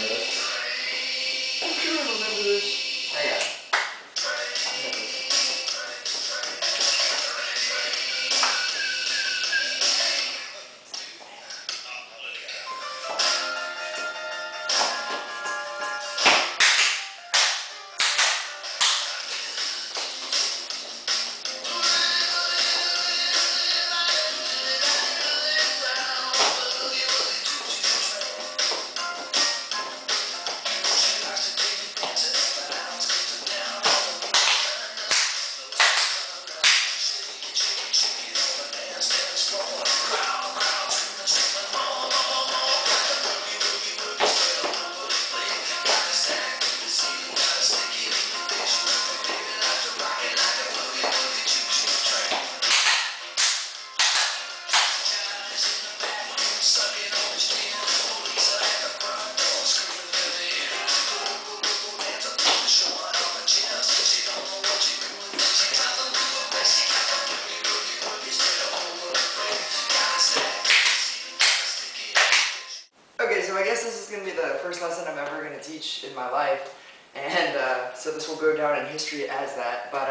this? I'm sure I remember this. Hang on. Okay, so I guess this is going to be the first lesson I'm ever going to teach in my life, and so this will go down in history as that, but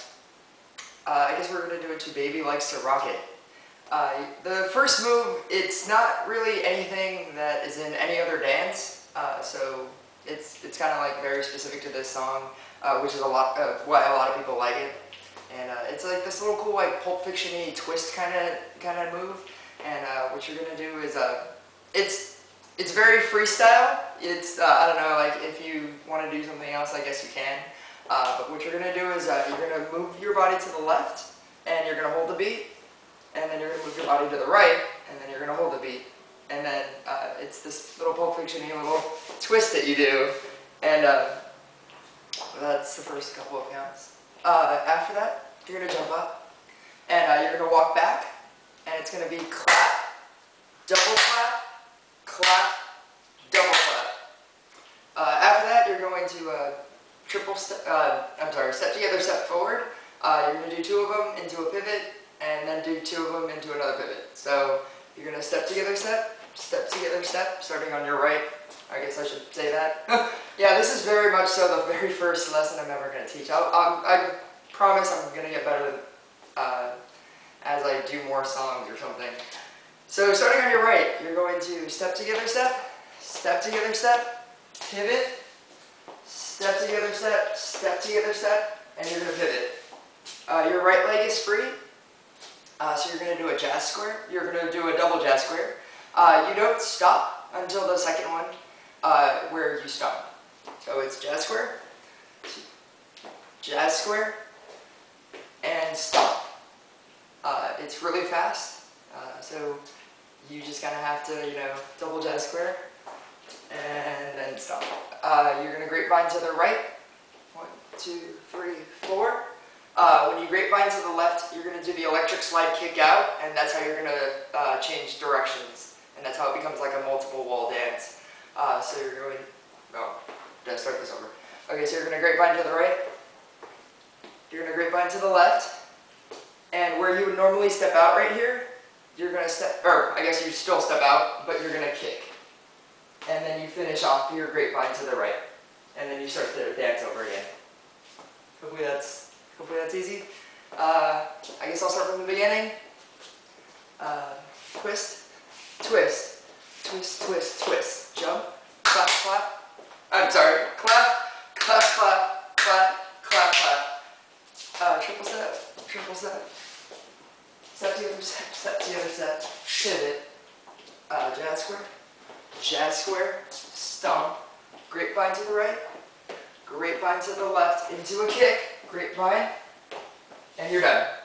I guess we're going to do it to Baby Likes to Rock It. The first move, it's not really anything that is in any other dance, so it's kind of like very specific to this song, which is why a lot of people like it, and it's like this little cool like Pulp Fiction-y twist kind of move, and what you're going to do is, it's very freestyle. It's, I don't know, like if you want to do something else, I guess you can. But what you're going to do is you're going to move your body to the left, and you're going to hold the beat. And then you're going to move your body to the right, and then you're going to hold the beat. And then it's this little Pulp Fiction-y little twist that you do. And that's the first couple of counts. After that, you're going to jump up, and you're going to walk back, and it's going to be clap, double clap, clap, double clap. After that, you're going to step together, step forward. You're going to do two of them into a pivot, and then do two of them into another pivot. So you're going to step together, step together, step, starting on your right. I guess I should say that. Yeah, this is very much so the very first lesson I'm ever going to teach. I promise I'm going to get better as I do more songs or something. So starting on your right, you're going to step together, step together, step, pivot, step together, step, and you're going to pivot. Your right leg is free, so you're going to do a jazz square. You're going to do a double jazz square. You don't stop until the second one, where you stop. So it's jazz square, and stop. It's really fast. So you just kind of have to, double jazz square, and then stop. You're going to grapevine to the right. 1, 2, 3, 4. When you grapevine to the left, you're going to do the electric slide kick out, and that's how you're going to change directions. And that's how it becomes like a multiple wall dance. So you're going, did I start this over? Okay, so you're going to grapevine to the right. You're going to grapevine to the left. And where you would normally step out right here, you're going to I guess you still step out, but you're going to kick. And then you finish off your grapevine to the right. And then you start to dance over again. Hopefully that's easy. I guess I'll start from the beginning. Twist, twist, twist, twist, twist. Jump, clap, clap. I'm sorry, clap, clap, clap, clap, clap, clap. Triple step. Step together, step together, step. Pivot. Jazz square, stomp. Grapevine to the right. Grapevine to the left into a kick. Grapevine. And you're done.